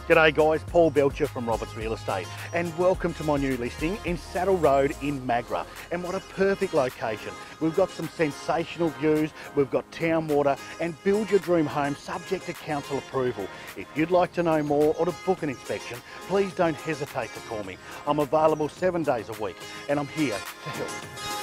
G'day guys, Paul Belcher from Roberts Real Estate and welcome to my new listing in Saddle Road in Magra. And what a perfect location. We've got some sensational views, we've got town water and build your dream home subject to council approval. If you'd like to know more or to book an inspection, please don't hesitate to call me. I'm available 7 days a week and I'm here to help.